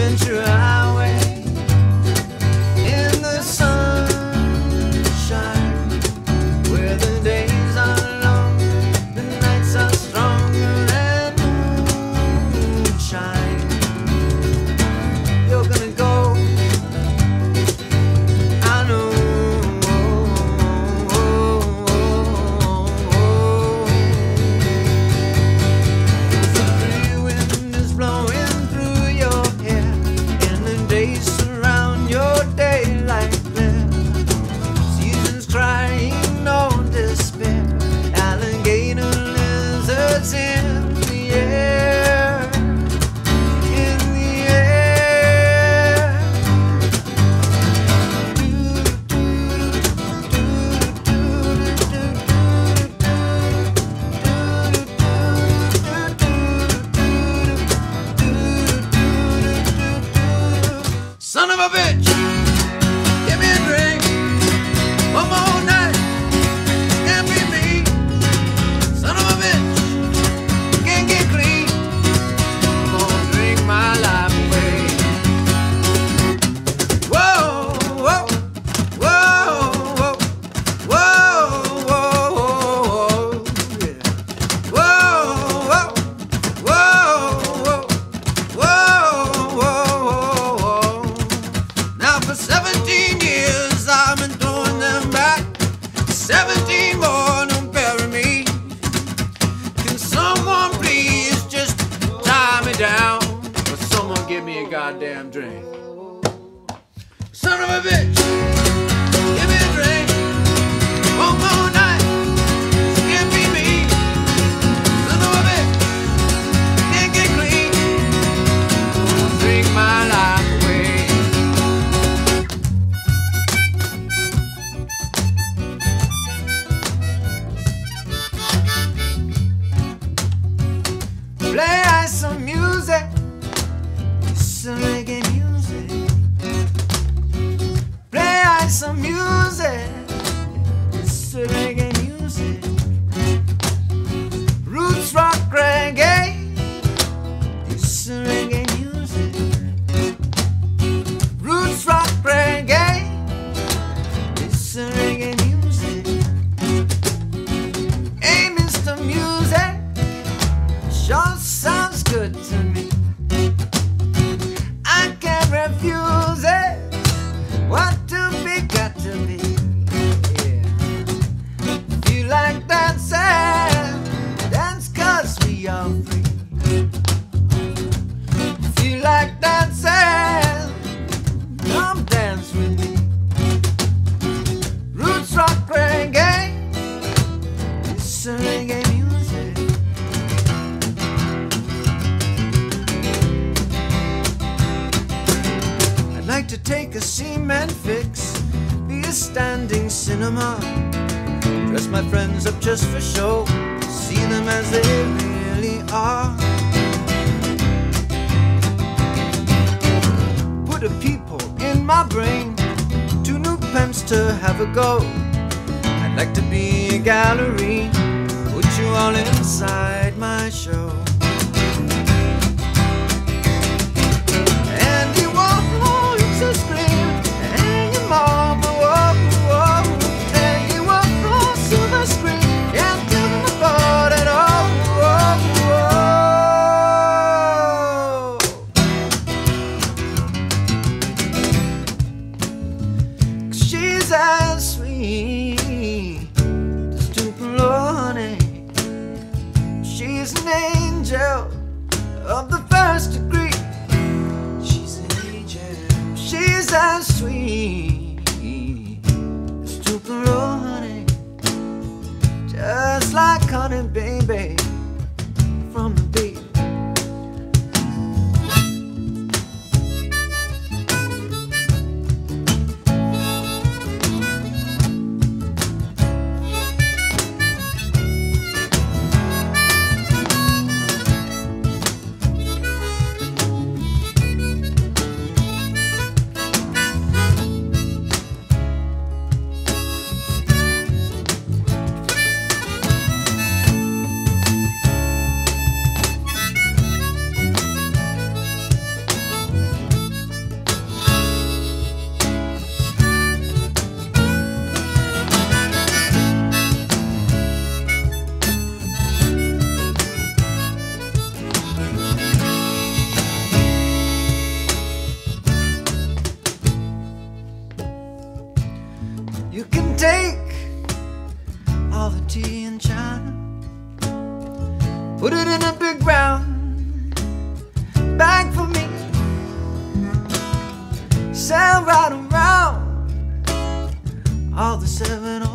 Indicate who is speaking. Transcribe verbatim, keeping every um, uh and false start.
Speaker 1: Ventura highway in the sunshine, where the days are long, the nights are stronger and moonshine. You're gonna go, I know. The free wind is blowing through your hair, and the days surround your daylight glare. Seasons crying, no despair. Alligator lizards in the air, in the air. Son of a bitch, give me a drink. One more night, can't be me. Son of a bitch, can't get clean. I'm gonna drink my life away. Whoa, whoa, whoa, whoa, whoa, whoa, yeah. Whoa, whoa, whoa, whoa, whoa, whoa. Now for seventeen years I've been throwing them back. seventeen more don't bury me. Can someone please just tie me down? Or someone give me a goddamn drink. Son of a bitch, give me a drink. One more night, can't be me. Son of a bitch, can't get clean. I'll drink my life away. Play us some music, some reggae music. Play us some music, some reggae music. Roots rock reggae, some reggae music. Roots rock reggae, some reggae music. Hey, Mister Music, sure sounds good to me. I can't refuse it. What to be, got to be. Yeah. If you like dancing, dance 'cause we are free. If you like dancing, come dance with me. Roots rock reggae, it's a reggae music. I'd like to take a cement fix, be a standing cinema. Dress my friends up just for show, see them as they really are. Put a people in my brain, two new pimps to have a go. I'd like to be a gallery, put you all inside my show. Andy Warhol is a scream, and your mama, whoa, whoa. Andy Warhol, silver screen, can't tell them apart at all, whoa, whoa. She's as sweet as Tupelo honey. She's an angel of the first degree. She's an angel. She's as sweet as Tupelo honey, just like honey, baby, from the bee. You can take all the tea in China, put it in a big brown bag for me, sail right around all the seven